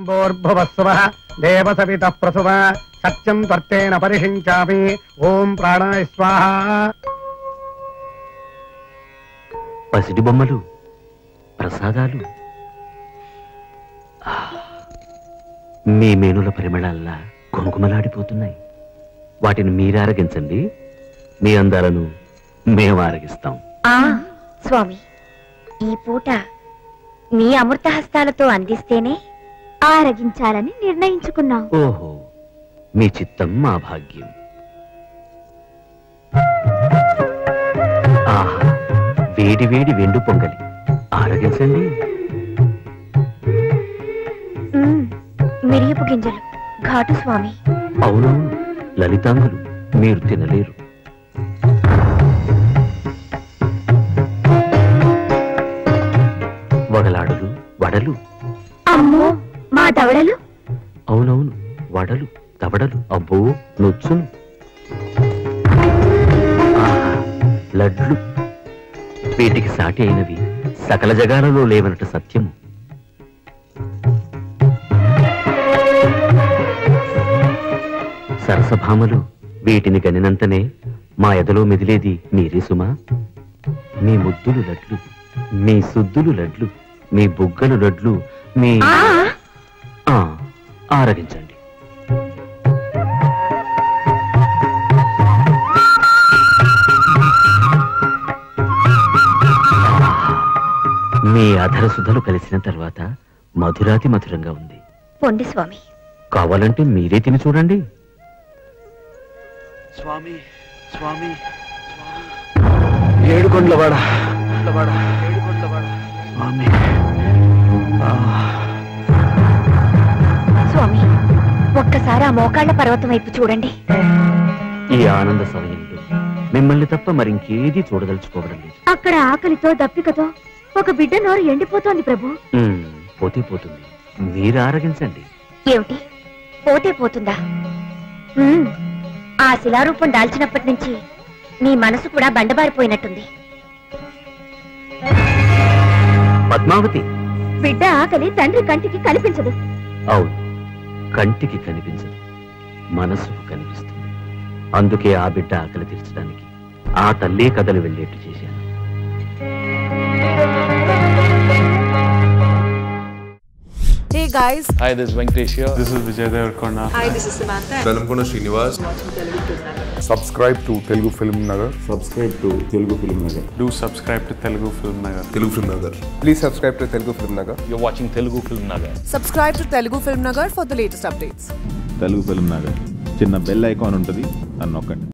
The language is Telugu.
ఓంభోర్భువస్సువః దేవసవితః ప్రసువ సత్యం త్వర్తేన పరిషించామి. ఓం ప్రాణాయ స్వాహా. పసిడి బొమ్మలు, ప్రసాదాలు, మీ మేనుల పరిమళాల్లా కుంకుమలాడిపోతున్నాయి. వాటిని మీరు ఆరగించండి, మీ అందాలను మేము ఆరగిస్తాం. స్వామి, ఈ పూట మీ అమృత హస్తాలతో అందిస్తేనే ఆరగించాలని నిర్ణయించుకున్నాం. ఓహో, మీ చిత్తం మా భాగ్యం. ఆహా, వేడి వేడి వెండు పొంగలి ఆరగించండి. మిరియపు గింజలు ఘాటు స్వామి. అవునవును, లలితాంగులు మీరు తినలేరు. వగలాడులు, వడలు. అమ్మో, మా దవడలు. అవునవును, వడలు, దవడలు, అబ్బో నొచ్చును. లడ్లు, వీటికి సాటి అయినవి సకల జగాలలో లేవనట సత్యము. సరసభామలు, వీటిని గనినంతనే మా ఎదలో మెదిలేది మీరే సుమా. మీ ముద్దులు లడ్లు, మీ సుద్దులు లడ్లు, మీ బుగ్గలు లడ్లు, మీ ఆరగించండి. మీ అధరసుధలు కలిసిన తర్వాత మధురాతి మధురంగా ఉంది. పొండి స్వామి. కావాలంటే మీరే తిని చూడండి. స్వామి స్వామి ఏడుకొండలవాడ స్వామి. స్వామి, ఒక్కసారి ఆ మోకాళ్ల పర్వతం వైపు చూడండి. ఈ ఆనంద సమయంలో మిమ్మల్ని తప్ప మరింకేదీ చూడదలుచుకోవడం లేదు. అక్కడ ఆకలితో దప్పికతో ఒక బిడ్డ నోరు ఎండిపోతోంది ప్రభు. పోతే పోతుంది, మీరు ఆరగించండి. ఏమిటి, పోతే పోతుందా? ఆ శిలారూపం దాల్చినప్పటి నుంచి నీ మనసు కూడా బండబారిపోయినట్టుంది. పద్మావతి, బిడ్డ ఆకలి తండ్రి కంటికి కనిపించదు. అవును, కంటికి కనిపించదు, మనసుకు కనిపిస్తుంది. అందుకే ఆ బిడ్డ ఆకలి తీర్చడానికి ఆ తల్లే కథలు వెళ్ళేట్టు చేశాను. Hey guys. Hi, this is Venkatesh here. This is Vijay Devarkonda. Hi, this is Samantha. Velamkonda Srinivas. Subscribe to Telugu Film Nagar. Subscribe to Telugu Film Nagar. Do subscribe to Telugu Film Nagar. Telugu Film Nagar. Please subscribe to Telugu Film Nagar. You're watching Telugu Film Nagar. Subscribe to Telugu Film Nagar for the latest updates. Telugu Film Nagar. చిన్న బెల్ ఐకాన్ ఉంటుంది, నన్ను నొక్కండి.